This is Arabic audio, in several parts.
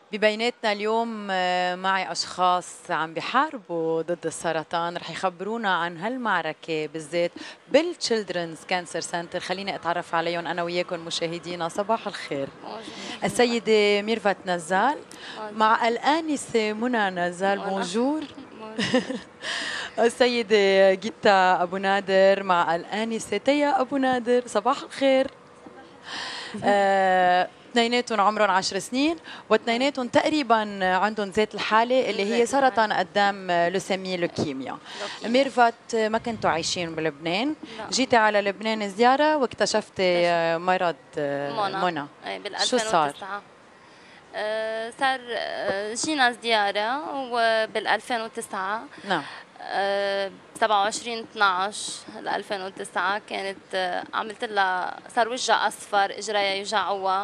ببيناتنا اليوم معي أشخاص عم بيحاربوا ضد السرطان، رح يخبرونا عن هالمعركة بالذات بالتشيلدرنز كانسر سنتر. خليني أتعرف عليهم أنا وياكم مشاهدينا. صباح الخير. السيدة ميرفت نزال مع الآنسة منى نزال. بونجور. السيدة جيتا أبو نادر مع الآنسة تيا أبو نادر. صباح الخير. اثنيناتهم عمرهم 10 سنين واثنيناتهم تقريبا عندهم ذات الحالة اللي هي سرطان قدام لوسيميا لوكيميا. ميرفت ما كنتوا عايشين بلبنان، جيتي على لبنان زيارة واكتشفتي مرض منى. شو صار؟ صار جينا زيارة وبال 2009. نعم. 27/12 2009 كانت عملت لها، صار وجهها اصفر، اجريها يوجعوها،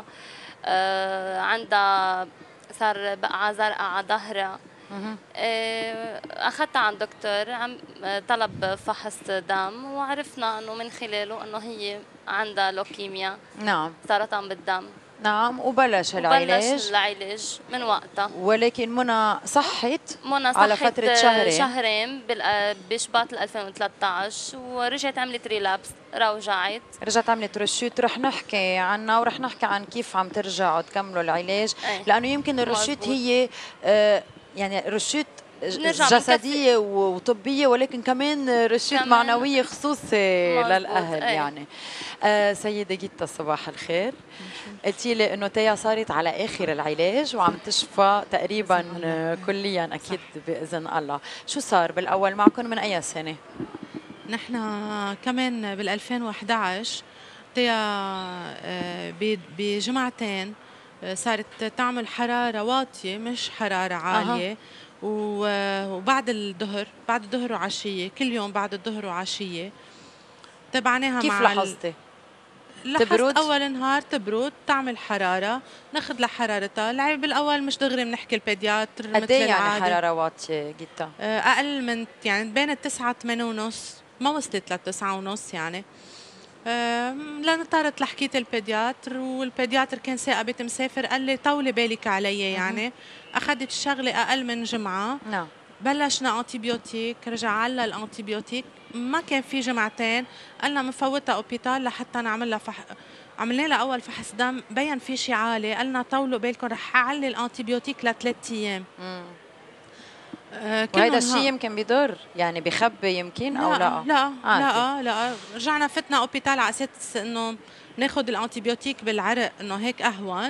عندها صار بقعة زرقاء على ظهرها. اخذتها عند دكتور، طلب فحص دم وعرفنا انه من خلاله انه هي عندها لوكيميا. نعم. سرطان بالدم. نعم. وبلش العلاج من وقتها. ولكن منى صحت على فترة شهرين بشباط 2013 ورجعت عملت ريلابس، رجعت عملت رشوت. رح نحكي عنها ورح نحكي عن كيف عم ترجعوا تكملوا العلاج. لأنه يمكن الرشوت هي يعني رشوت جسدية وطبية، ولكن كمان رشوت معنوية خصوصي للأهل. يعني سيدة جيتا صباح الخير. قلتي لي انه تيا صارت على اخر العلاج وعم تشفى تقريبا كليا اكيد باذن الله. شو صار بالاول معكم؟ من اي سنه؟ نحن كمان بال 2011 تيا بجمعتين صارت تعمل حراره واطيه مش حراره عاليه. وبعد الظهر وعشيه، كل يوم بعد الظهر وعشيه تبعناها. كيف لاحظتي؟ لاحظت اول نهار تبرد، تعمل حراره، ناخذ لها حرارتها. بالاول مش دغري بنحكي البيدياتر مثل العاده. يعني حراره واطيه جدا؟ اقل من يعني بين التسعة 8 ونص، ما وصلت للتسعة ونص يعني. لنطرت لحكيت البيدياتر، والبيدياتر كان ثاقبت مسافر، قال لي طولي بالك علي. يعني اخذت الشغله اقل من جمعه. نعم. بلشنا انتيبيوتيك، رجع على الانتيبيوتيك، ما كان في جمعتين. قلنا بنفوتها اوبيتال لحتى نعمل لها عملنا لها اول فحص دم، بين في شيء عالي. قلنا طولوا بالكم، رح اعلي الانتيبيوتيك ل3 ايام. وهذا الشيء يمكن بيضر، يعني بخبي يمكن او لا؟ لا رجعنا فتنا اوبيتال على اساس انه ناخذ الانتيبيوتيك بالعرق، انه هيك اهون.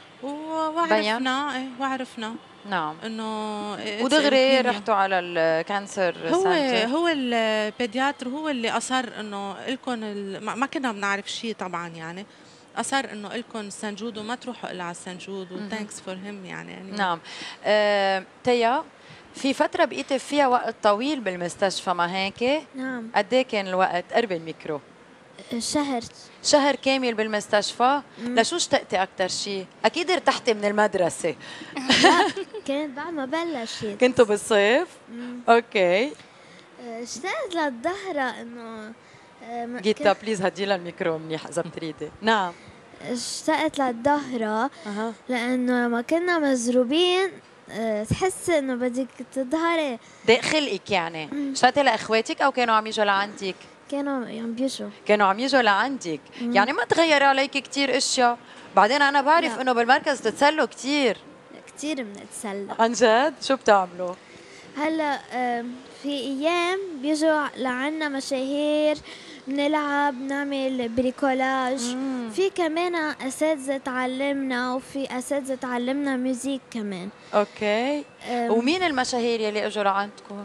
وعرفنا نعم انه ودغري رحتوا على الكانسر سنتر. هو البيدياتر هو اللي اصر انه لكم ما كنا بنعرف شيء طبعا. يعني اصر انه لكم سنجود وما تروحوا الا على السنجود، وثانكس فور هيم يعني. نعم. تيا، في فترة بقيتي فيها وقت طويل بالمستشفى، ما هيك؟ نعم. قد ايه كان الوقت؟ قربي الميكرو. شهر كامل بالمستشفى. لشو اشتقتي أكتر شيء؟ أكيد ارتحتي من المدرسة. لا، كانت بعد ما بلشت. كنتوا بالصيف؟ اوكي. اشتقت للظهرة انه جيتا بليز هدي لها الميكرو منيح اذا بتريدي. نعم. اشتقت للظهرة لانه لما كنا مزروبين تحس انه بدك تظهري خلقك. يعني اشتقتي لاخواتك او كانوا عم يجوا لعندك؟ كانوا عم يجوا لعندك. يعني ما تغير عليك كثير اشياء؟ بعدين انا بعرف انه بالمركز تتسلوا كثير بنتسلى. عن جد؟ شو بتعملوا هلا؟ في ايام بيجوا لعنا مشاهير، بنلعب، بنعمل بريكولاج. في كمان اساتذه تعلمنا، وفي اساتذه تعلمنا ميوزيك كمان. اوكي. ومين المشاهير يلي اجوا لعندكم؟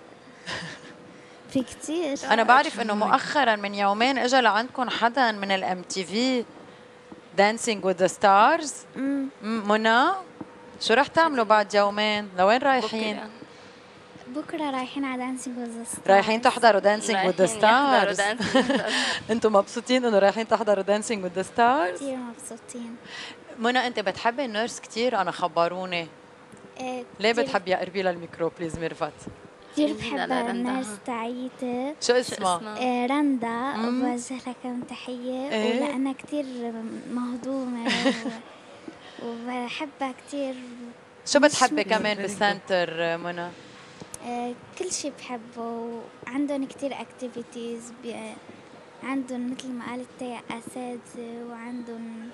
في كتير. انا بعرف انه مؤخرا من يومين اجى لعندكم حدا من الام تي في، دانسينج وذ ذا ستارز. منى، شو رح تعملوا بعد يومين؟ لوين رايحين؟ بكره رايحين على دانسينج وذ ذا ستارز. رايحين تحضروا دانسينج وذ ذا ستارز؟ انتم مبسوطين انه رايحين تحضروا دانسينج وذ ذا ستارز؟ كثير مبسوطين. منى، انت بتحبي النيرس كثير؟ انا خبروني. ليه بتحبي؟ قربي لها الميكرو بليز ميرفت. كثير بحب الناس تاعيتي. شو اسمها؟ رندا. وبوجه لها كم تحية. ولأنها كثير مهضومة وبحبها كتير. شو بتحبي كمان بالسنتر منى؟ كل شيء بحبه، وعندهم كتير اكتيفيتيز، عندهم مثل ما قالت تيا أساتذة، وعندهم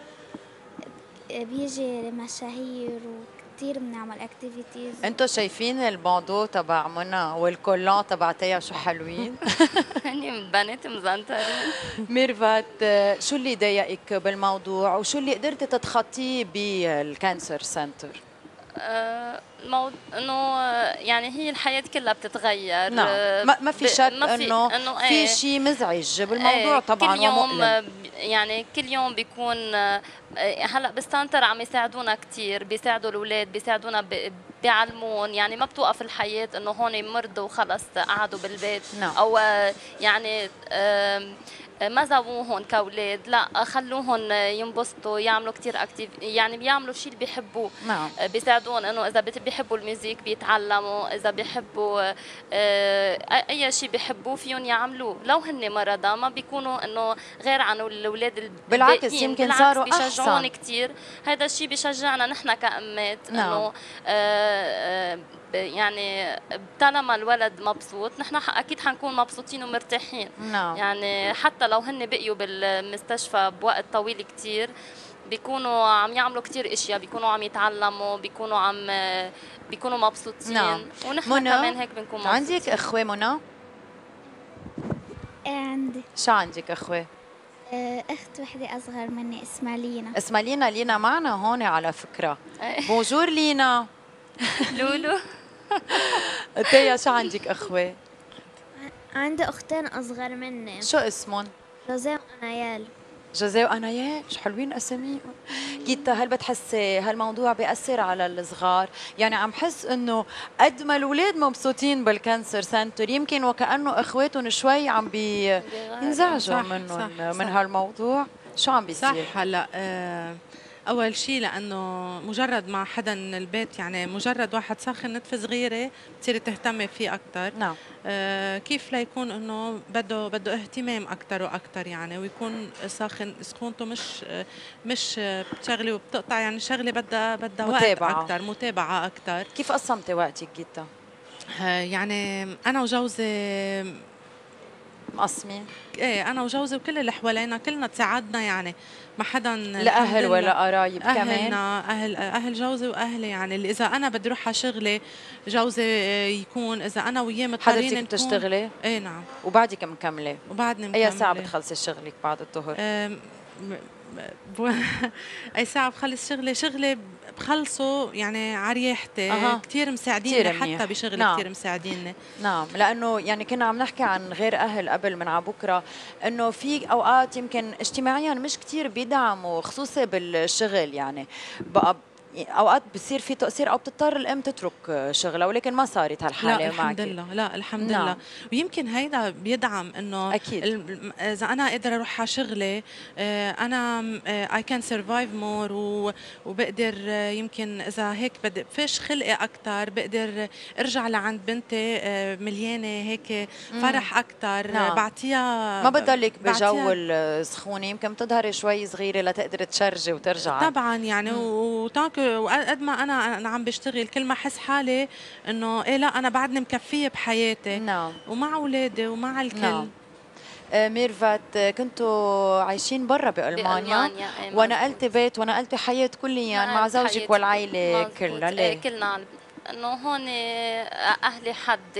بيجي مشاهير وكتير بنعمل اكتيفيتيز. انتو شايفين الموضوع تبع منى والكولون تبعتيها شو حلوين؟ هني البنات مزنطرين. ميرفت، شو اللي ضايقك بالموضوع وشو اللي قدرتي تتخطيه بالكانسر سنتر؟ انه يعني هي الحياة كلها بتتغير. نعم، ما في شك انه في شيء مزعج بالموضوع طبعا كل يوم ومؤلم. يعني كل يوم بيكون هلا بالسنتر عم يساعدونا كثير، بيساعدوا الاولاد، بيساعدونا بيعلمون، يعني ما بتوقف الحياة انه هون مرضوا وخلص قعدوا بالبيت. نعم. او يعني ما زووهم كاولاد، لا خلوهم ينبسطوا، يعملوا كثير اكتيف، يعني بيعملوا الشيء اللي بيحبوه. نعم. بيساعدون انه اذا بيحبوا الميوزك بيتعلموا، اذا بيحبوا اي شيء بيحبوه فيهم يعملوه، لو هن مرضى ما بيكونوا انه غير عن الاولاد الباقيين. بالعكس يمكن صاروا بيشجعون احسن كثير. هذا الشيء بيشجعنا نحن كأمات. نعم. انه يعني طالما الولد مبسوط نحن اكيد حنكون مبسوطين ومرتاحين. نعم. يعني حتى لو هن بقيوا بالمستشفى بوقت طويل كتير بيكونوا عم يعملوا كتير اشياء، بيكونوا عم يتعلموا، بيكونوا مبسوطين. نعم. ونحن كمان هيك بنكون مبسوطين. عندك اخوه منى؟ عندي. شو عندك اخوه؟ اخت وحده اصغر مني اسمها لينا. اسمها لينا. لينا معنا هون على فكره. بونجور لينا. لولو. تيا شو عندك اخوه؟ عندي اختين اصغر مني. شو اسمهم؟ جوزيه وانايال. جوزيه وانايال، شو حلوين اساميهم. كيتا، هل بتحسي هالموضوع بيأثر على الصغار؟ يعني عم حس انه قد ما الاولاد مبسوطين بالكانسر سنتر يمكن وكأنه اخواتهم شوي عم بينزعجوا منهم من هالموضوع. شو عم بيصير؟ صح. هلا اول شيء لانه مجرد ما حدا من البيت، يعني مجرد واحد ساخن نتفه صغيره بتصيري تهتمي فيه اكثر. نعم. كيف ليكون انه بده اهتمام اكثر واكثر، يعني ويكون ساخن سخونته مش بتشغلي وبتقطع، يعني شغله بدها وقت اكثر، متابعه اكثر. كيف قسمتي وقتك جدا؟ يعني انا وجوزي مقسمين؟ ايه، انا وجوزي وكل اللي حوالينا كلنا تساعدنا، يعني ما حدا لا اهل ولا قرايب كمان؟ اهل جوزي واهلي، يعني اللي اذا انا بدي اروح على شغلي جوزي يكون، اذا انا وياه مضطرين حضرتك بتشتغلي؟ ايه نعم. وبعدك مكمله؟ وبعدني مكمله. اي ساعه بتخلصي شغلك بعد الظهر؟ اي ساعه بخلص شغلي بخلصه يعني على ريحتي. كثير مساعديني حتى بشغلي. نعم. كثير مساعديني. نعم، لانه يعني كنا عم نحكي عن غير اهل قبل من على بكره، انه في اوقات يمكن اجتماعيا مش كثير بيدعموا، خصوصي بالشغل. يعني بقى اوقات بصير في تقصير او بتضطر الام تترك شغلها، ولكن ما صارت هالحاله معك. لا الحمد لله. لا الحمد لله. ويمكن هيدا بيدعم انه اكيد اذا انا قادره اروح على شغلي انا اي كان سرفايف مور، وبقدر يمكن اذا هيك بدي فيش خلقي اكثر بقدر ارجع لعند بنتي مليانه هيك فرح اكثر. بعطيها، ما بضلك بجو السخونه، يمكن بتظهري شوي صغيره لتقدري تشرجي وترجعي. طبعا يعني وقد ما انا عم بشتغل كل ما احس حالي انه ايه لا انا بعدني مكفيه بحياتي. نعم. ومع اولادي ومع الكل. نعم. ميرفت، كنتوا عايشين برا بألمانيا ونقلتي بيت ونقلتي حياة كليا مع زوجك والعائلة كلها. ليه؟ كلنا انه هون اهلي حد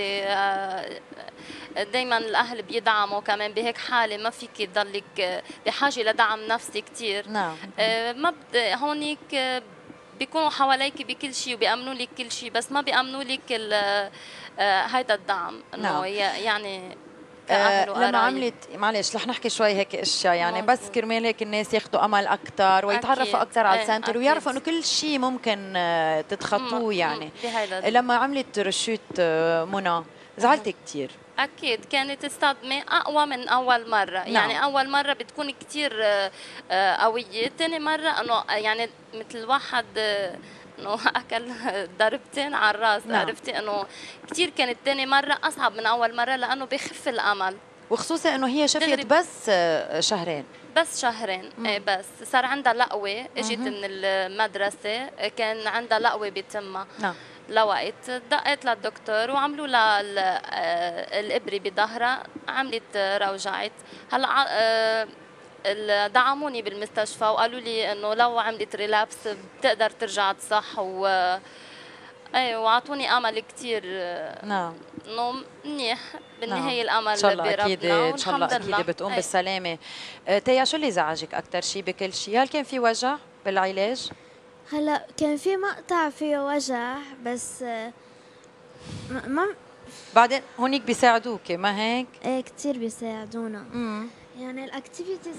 دائما الاهل بيدعموا كمان بهيك حاله، ما فيك تضلك بحاجه لدعم نفسي كثير. نعم. ما هونيك بيكونوا حواليك بكل شيء وبيأمنوا لك كل شيء، بس ما بيأمنوا لك هيدا الدعم انه نعم. يعني لما عملت، معلش رح نحكي شوي هيك اشياء يعني بس كرمال هيك الناس ياخذوا امل اكثر ويتعرفوا اكثر على السنتر ويعرفوا انه كل شيء ممكن تتخطوه. يعني لما عملت رشوت منى زعلتي كثير؟ أكيد كانت الصدمة أقوى من أول مرة. يعني أول مرة بتكون كتير قوية، تاني مرة أنه يعني مثل واحد انه اكل ضربتين على الراس. عرفتي انه كثير كانت ثاني مره اصعب من اول مره لانه بخف الامل. وخصوصا انه هي شفيت بس شهرين. بس شهرين. ايه بس صار عندها لقوه، اجت من المدرسه كان عندها لقوه بتمها. نعم. لوقت دقت للدكتور وعملوا لها الابره بظهرها، عملت روجعت. هلا دعموني بالمستشفى وقالوا لي انه لو عملت ريلابس بتقدر ترجع تصح ايه واعطوني امل كثير. نعم. انه منيح بالنهايه. الامل ان شاء الله اكيد، ان شاء الله اكيد بتقوم بالسلامه. تيا شو اللي زعجك اكثر شيء بكل شيء؟ هل كان في وجع بالعلاج؟ هلا كان في مقطع فيه وجع بس ما بعدين هونيك بيساعدوك ما هيك؟ ايه كثير بيساعدونا. يعني الاكتيفيتيز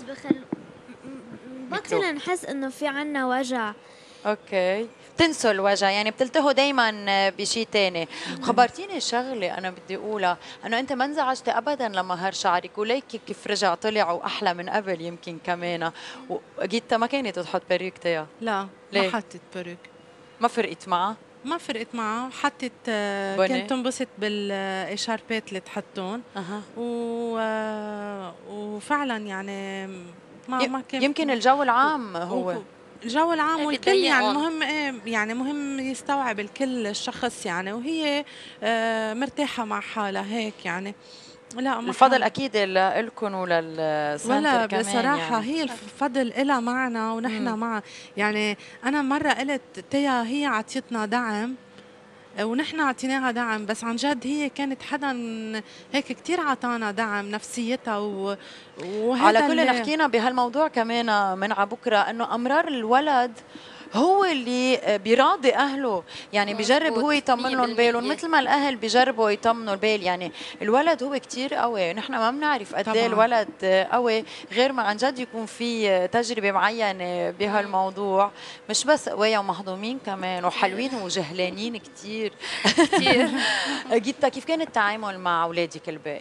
بطل نحس انه في عنا وجع. اوكي، بتنسوا الوجع يعني بتلتهوا دايما بشيء ثاني. خبرتيني شغله انا بدي اقولها، انه انت ما انزعجتي ابدا لما هر شعرك، وليك كيف رجع طلع واحلى من قبل يمكن كمان. واكيد ما كانت تحط بريك تيا. لا ليه؟ ما حطت بريك. ما فرقت معها؟ ما فرقت معها، حطت كانت تنبسط بالاشاربات اللي تحطون. وفعلا يعني ما كان يمكن الجو العام هو الجو العام والكل يعني مهم. ايه يعني مهم يستوعب الكل الشخص يعني، وهي مرتاحه مع حالها هيك يعني. لا الفضل اكيد لكم وللسنتر ولا كمان بصراحه يعني. هي الفضل إلها معنا ونحن معها يعني. انا مره قلت تيا هي عطيتنا دعم ونحن اعطيناها دعم، بس عن جد هي كانت حدا هيك كثير عطانا دعم نفسيتها وهذا على كل حكينا بهالموضوع كمان من عبكره، انه امرار الولد هو اللي بيراضي اهله، يعني بيجرب هو يطمن لهم بالهم مثل ما الاهل بيجربوا يطمنوا البال. يعني الولد هو كتير قوي، نحن ما بنعرف قد ايه الولد قوي غير ما عن جد يكون في تجربه معينه بهالموضوع. مش بس قوية ومهضومين كمان وحلوين وجهلانين كتير كتير. جيتا كيف كان التعامل مع اولادك الباقي؟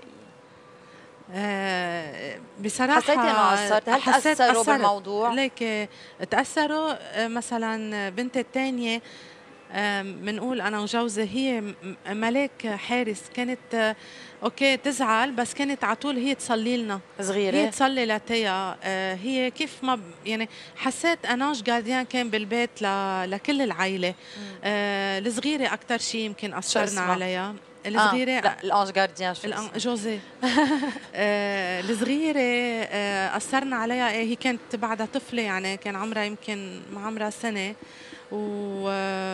بصراحة حسيتي انه قصرت؟ هل تأثروا بالموضوع؟ ليك تأثروا. مثلا بنتي الثانية بنقول انا وجوزي هي ملاك حارس، كانت اوكي تزعل بس كانت على طول هي تصلي لنا صغيره، هي تصلي لتيا. هي كيف ما يعني حسيت اناش جارديان كان بالبيت لكل العائله. الصغيره اكثر شيء يمكن اثرنا عليها. الصغيره لا الانج جارديان جوزي. الصغيره اثرنا عليها. هي كانت بعدها طفله يعني كان عمرها يمكن ما عمرها سنه و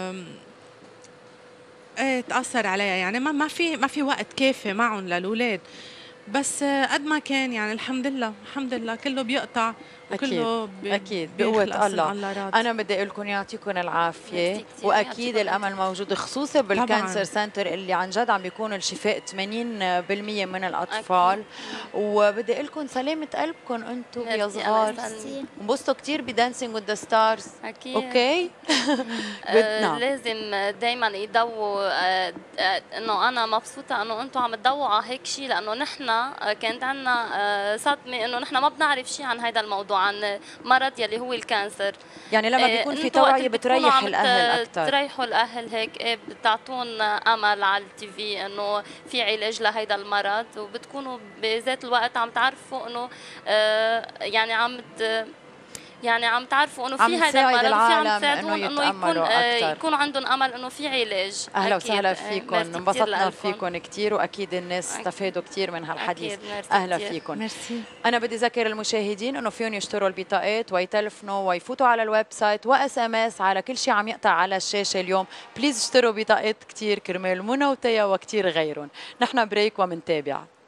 ايه تأثر عليها يعني. ما في وقت كافي معهم للأولاد، بس قد ما كان يعني الحمد لله الحمد لله كله بيقطع وكله أكيد بقوة الله. أنا بدي أقول لكم يعطيكم العافية، وأكيد الأمل موجود خصوصا بالكانسر سنتر اللي عن جد عم بيكون الشفاء 80% من الأطفال. وبدي أقول لكم سلامة قلبكم أنتم يا صغار، انبسطوا كثير بدانسينج وذ ذا ستارز. أكيد. أوكي. لازم دايما يضووا إنه أنا مبسوطة إنه أنتم عم تضووا على هيك شيء، لأنه نحن كانت عنا صدمة إنه نحن ما بنعرف شيء عن هذا الموضوع، عن مرض يلي هو الكانسر. يعني لما بيكون في توعية بتريح الأهل أكثر، بتريحوا الأهل هيك. بتعطون أمل على التي في إنه في علاج لهذا المرض، وبتكونوا بذات الوقت عم تعرفوا إنه يعني عم تعرفوا انه في هذا المرض، وفي عم تساعدون انه يكونوا عندهم امل انه في علاج. اهلا وسهلا فيكم، انبسطنا فيكم كثير، واكيد الناس استفادوا كثير من هالحديث. اهلا فيكم. ميرسي. انا بدي اذكر المشاهدين انه فيهم يشتروا البطاقات ويتلفنوا ويفوتوا على الويب سايت وSMS على كل شيء عم يقطع على الشاشه اليوم. بليز اشتروا بطاقات كثير كرمال منى وتيا وكثير غيرهم. نحن بريك ومنتابع.